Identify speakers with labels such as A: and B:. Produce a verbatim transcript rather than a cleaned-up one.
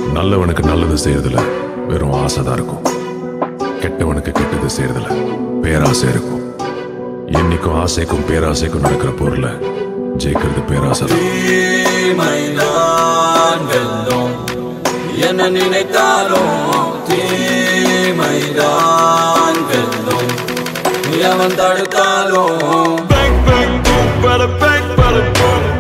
A: நல்லவனுக்கு நல்லது செய்யறதுல வெறும் ஆசைதான் இருக்கும். கெட்டவனுக்கு கெட்டது செய்யறதுல பேராசை இருக்கும். என்னைக்கும் ஆசைக்கும் பேராசைக்கும் நடக்கிற போர்ல ஜெயிக்கிறது பேராசை.
B: என்ன நினைத்தாலும் தீமைதான் வெல்லும். எவன் தடுத்தாலும் bang bang boom bada bang bada boom.